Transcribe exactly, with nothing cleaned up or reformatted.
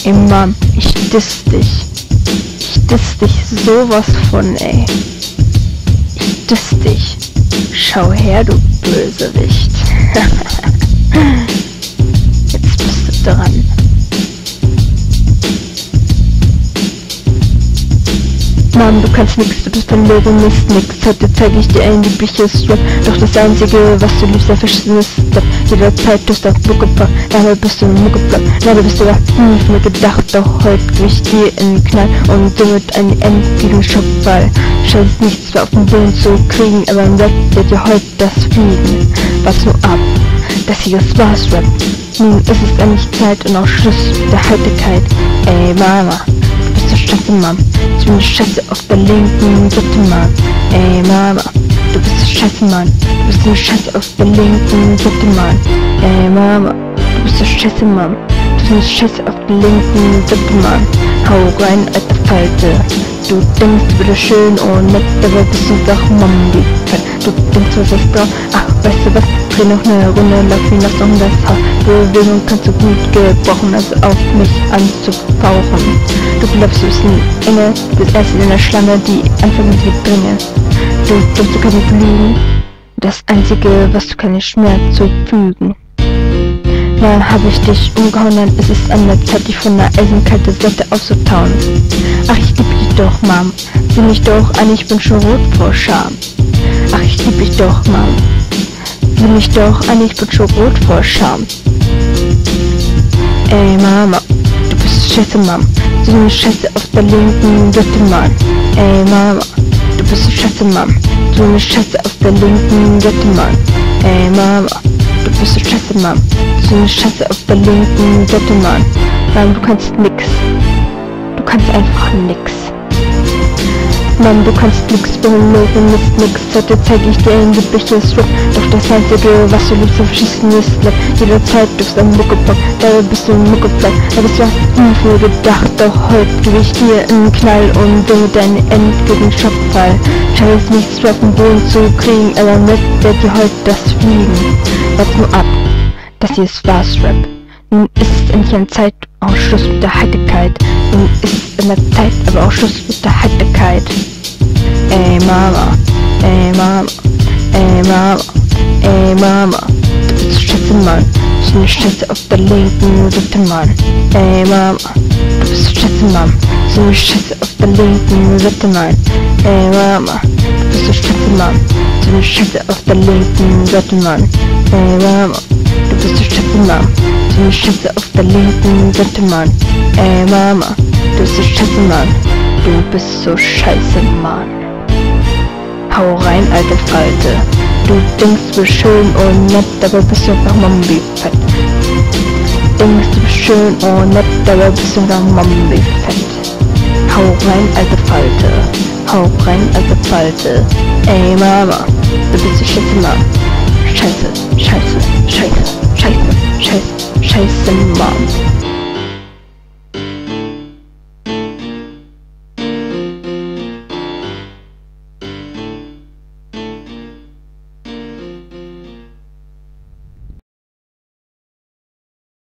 Ey Mann, ich diss dich. Ich diss dich sowas von, ey. Ich diss dich. Schau her, du Bösewicht. Jetzt bist du dran. Mann, du kannst nix, du bist verloren, ist nix. Heute zeig ich dir ein liebliches Rap. Doch das einzige, was du liebst, erfischen ist Rap. Jederzeit tust du auf Muckepack, dabei bist du ein Muckeplack. Dabei bist du da nie von mir gedacht, doch heute geh ich dir in den Knall und somit einen endgültigen Schockfall. Scheiß nichts mehr auf den Boden zu kriegen, aber im Rap wird dir heute das fliegen. Was nur ab, das hier ist was Rap. Nun ist es endlich Zeit und auch Schluss mit der Heiterkeit. Ey Mama, du bist so scheiße, Mann. Ich bin eine Scheiße auf der linken Seite, Mann. Ey Mama, du bist so scheiße, Mann. Du bist eine Scheiße auf der linken Seite, Mann. Ey Mama, du bist so scheiße, Mann. Du bist eine Scheiße auf der linken Seite, Mann. Hau rein, alte Falte. Du denkst, du bist schön und nett, aber bist du doch Mambi. Du denkst, was ist da? Ach, weißt du was? Dreh noch eine Runde, lauf wie nach um das Haar. Bewegung kannst du gut gebrauchen, also auf mich anzufauchen. Du glaubst, du bist ein Engel, du bist erst in der Schlange, die anfangen mit Dringe. Du glaubst, du kannst nicht lügen. Das einzige, was du kann, ist Schmerz zufügen. Na, hab ich dich umgehauen, dann ist es an der Zeit, dich von der eisenkalten Seite aufzutauen. Ach, ich lieb dich doch, Mom. Sieh mich doch an, ich bin schon rot vor Scham. Ach, ich lieb dich doch, Mom. Sieh mich doch an, ich bin schon rot vor Scham. Ey, Mama, du bist scheiße, Mom. Du bist eine Scheiße auf der linken Seite, Mann. Ey, Mama, du bist so scheiße, Mom. Du bist eine Scheiße auf der linken Seite, Mann. Ey, Mama, du bist so scheiße, Mann. Du bist eine Scheiße auf der linken Seite, Mann. Mann, du kannst nix. Du kannst einfach nix. Mann, du kannst nix, belogen ist nix. Heute zeig ich dir ein liebliches Rap. Doch das einzige, was du liebst, auf Schießen ist Rap. Jederzeit bist du ein Muckepack, dabei bist du ein Muckeplack. Da bist du nie viel gedacht, doch heute geh ich dir in den Knall und somit deinen endgültigen Schockfall. Scheiß nichts auf den Boden zu kriegen, aber mit wird dir heute das fliegen. Warte nur ab, das hier ist was Rap. Nun ist es endlich an Zeit, auch Schluss mit der Heiterkeit. Nun ist es in der Zeit, aber auch Schluss mit der Heiterkeit. Ey Mama, ey Mama, ey Mama, ey Mama, du bist so scheiße, Mann. Du bist eine Scheiße auf der linken Seite, Mann. Ey Mama, du bist so scheiße, Mann. Du bist eine Scheiße auf der linken Seite, Mann. Ey Mama, du bist so scheiße, Mann. Du bist eine Scheiße auf der linken Seite, Mann. Ey Mama, du bist so scheiße, Mann. Du bist eine Scheiße auf der linken Seite, Mann. Ey Mama, du bist so scheiße, Mann. Du bist so scheiße, Mann. Hau rein, alte Falte. Du denkst, du bist schön und nett, dabei bist du einfach Mambi-fett. Denkst, du bist schön und nett, dabei bist du einfach Mambi-fett. Hau rein, alte Falte. Hau rein, alte Falte. Ey Mama, du bist so scheiße, Mann. Scheiße, scheiße, scheiße, scheiße, scheiße, scheiße, Mann.